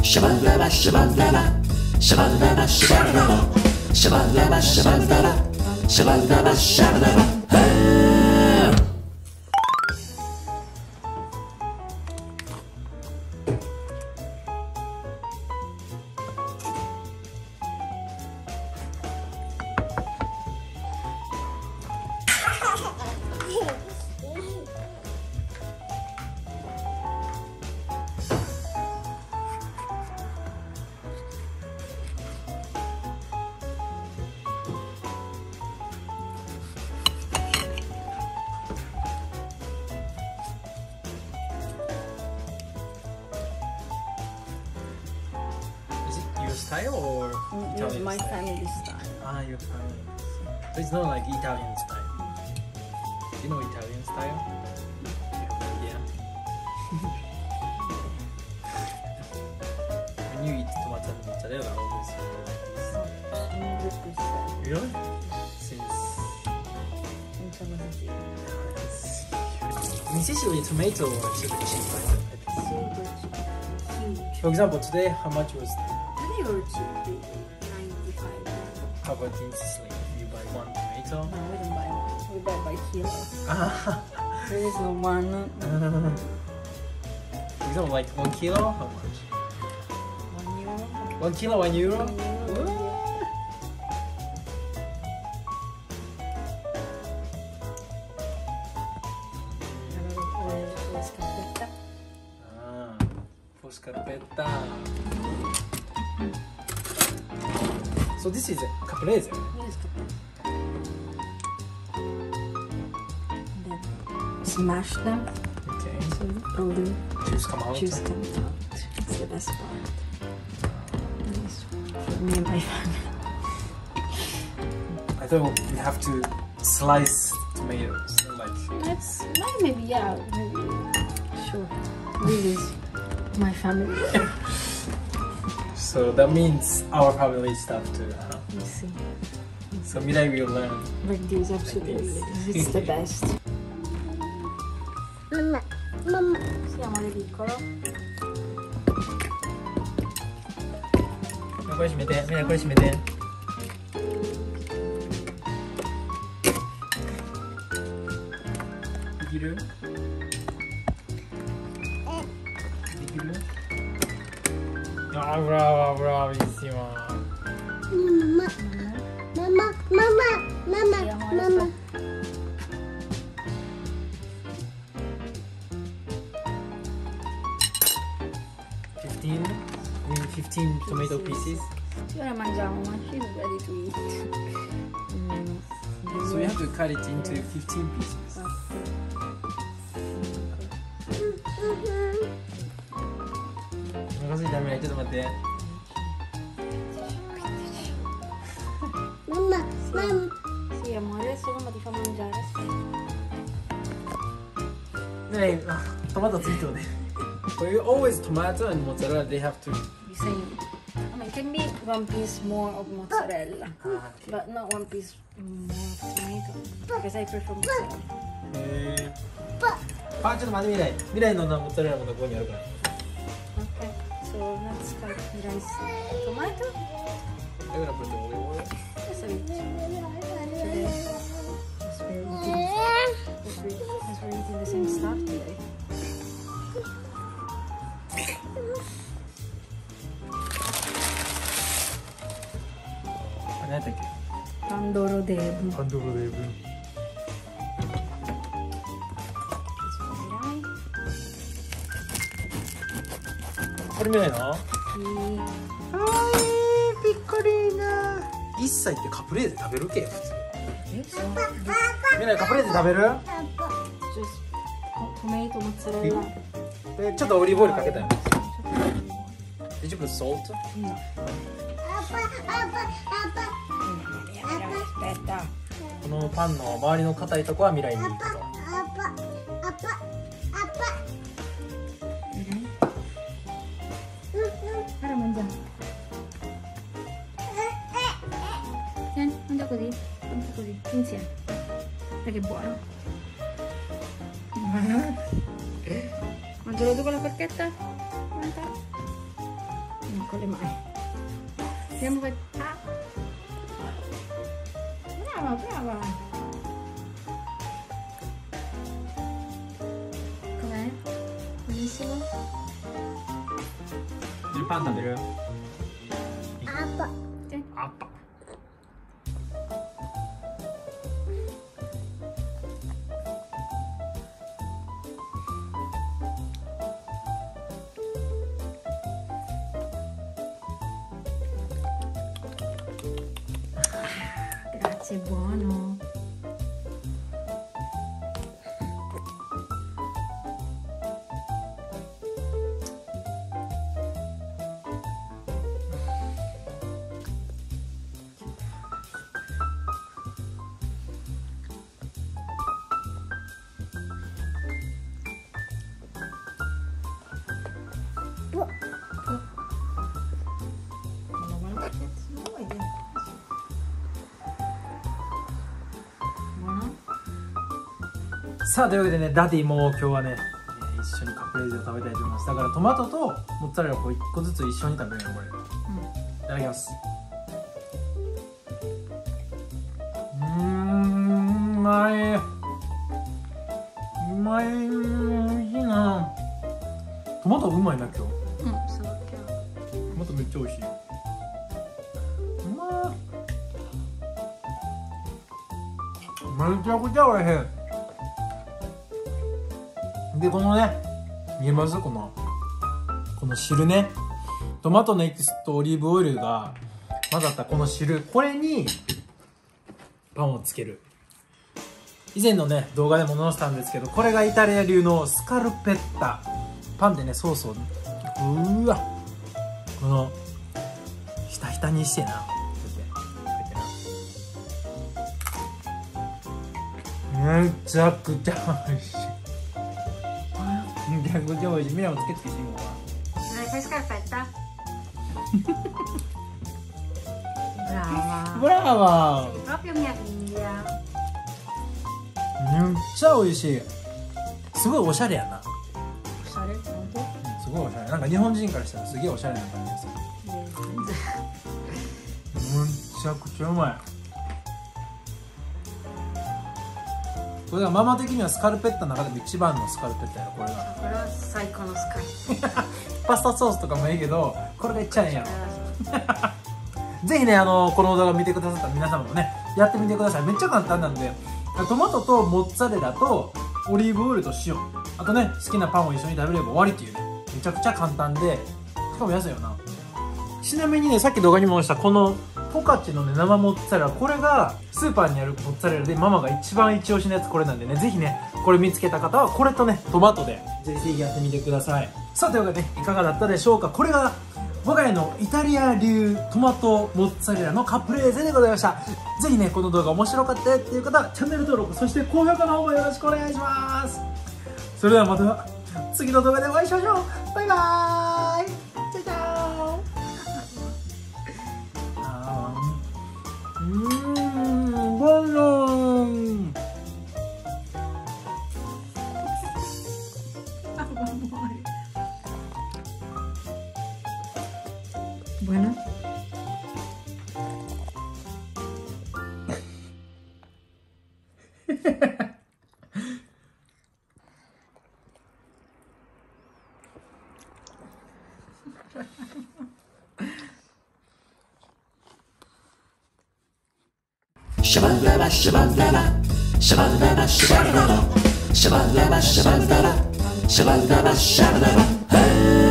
Shabalala, shabalala, shabalala, shabalala, shabalala, shabalala, shabalala, shabalala. Style or Italian my style? family style. Ah, your family. So it's not like Italian style. You know Italian style? Yeah. When you eat tomato and mozzarella, always you go like this. 100%. Really? Since in Sicily, tomato are super cheap, right? Super cheap. Huge. For example, today, how much was? They were cheap. 95. How about in Sicily? If you buy one tomato? No, we don't buy one. We buy by kilo. Ah. There is no one. For example, like 1 kilo, how much? 1 euro. 1 kilo, 1 euro? 1 euro. Ah, for scarpetta. So this is caprese. Smash them. Okay. So all the Juice come out. juice comes out. It's the best part. Nice for me and my family. I thought we have to slice tomatoes. Like. That's maybe yeah, maybe sure. This is my family. So that means our family stuff too, huh? You see, So Mirai will learn. like this absolutely. this. It's the best. Mamma, mamma. Sì, amore piccolo. これ閉めて、みんなこれ閉めて。できる？できる？あ、ブラボー、ブラボー、bellissimo。 Mamma, mamma, mamma, mamma. Maybe 15 tomato pieces. Sì, ora mangiamo, ma she's ready to eat. So you have to cut it into 15 pieces. Makasih Damir,ちょっと待って。 Mamma, mamma. Sì, amore, adesso mamma ti fa mangiare. Aspetta. Hey, tomato ついてるね。So you always tomato and mozzarella, they have to. The same. I mean, it can be 1 piece more of mozzarella, Okay. but not 1 piece more of tomato because I prefer mozzarella. あ、ちょっと待って、未来のモッツァレラもどこにあるから。 Okay, so let's cut rice tomato. I'm gonna put the olive oil. Just a bit. As we're eating the same stuff today. Ano ito? Pandoro debu. Pandoro debu. This one, right? これ見ないの？かわいい、ピッコリーナ。1歳ってカプレーゼ食べるけ？普通。みんなカプレーゼ食べる？ Just tomato mozzarella. でちょっとオリーブオイルかけたよ。Did you put salt? No. Aspetta. このパンの周りの硬いとこは未来にいいけど。 Ora mangiamo. Vieni, mangia così. Mangia così, insieme. Perché è buono. Mangialo tu con la forchetta? Guarda. con le mani. Andiamo per... Ah. Brava, brava. Com'è? Benissimo? Il pan食べる？ Apa. 아빠. Grazie, buono. Buono? さあというわけでね、ダディも今日はね、一緒にカプレーゼを食べたいと思います。だからトマトとモッツァレラをこう1個ずつ一緒に食べるよこれ。いただきます。うまい。うまい。美味しいな。トマトうまいな今日。 そう、 トマトめっちゃ美味しい。うまい。めちゃくちゃ美味しい。でこのね、見えます？この汁ね、トマトのエキスとオリーブオイルが混ざったこの汁、これにパンをつける。以前のね動画でも載せたんですけど、これがイタリア流のスカルペッタ。パンでねソースをうわこのひたひたにしてな、めちゃくちゃ美味しい。めちゃくちゃ美味しい。ミラもつけてみようか。 Fai scarpetta? Brava. ブラワー。 Proprio mia figlia. めっちゃ美味しい。すごいおしゃれやな。 おしゃれ？本当？ すごいおしゃれ。なんか日本人からしたらすげえおしゃれな感じがする。めちゃくちゃうまい。これがママ的にはスカルペッタの中でも一番のスカルペッタやろこれが。 これは最高のスカイ。 パスタソースとかもいいけど、これがいっちゃええんやろ。ぜひね、この動画を見てくださった皆様もね、やってみてください。めっちゃ簡単なんで、トマトとモッツァレラとオリーブオイルと塩、あとね、好きなパンを一緒に食べれば終わりっていうね、めちゃくちゃ簡単で、しかも安いよな。ちなみにね、さっき動画にもしたこの十勝のね生モッツァレラ、これがスーパーにあるモッツァレラでママが一番一押しのやつこれなんでね、ぜひねこれ見つけた方はこれとねトマトでぜひやってみてください。さあというわけでね、いかがだったでしょうか。これが我が家のイタリア流トマトモッツァレラのカプレーゼでございました。ぜひねこの動画面白かったよっていう方はチャンネル登録、そして高評価の方もよろしくお願いします。それではまた次の動画でお会いしましょう。バイバーイ。チャチャー。buono. Bueno. Shabalala, shabalala, shabalala, shabalala, shabalala, shabalala, shabalala, shabalala, hey.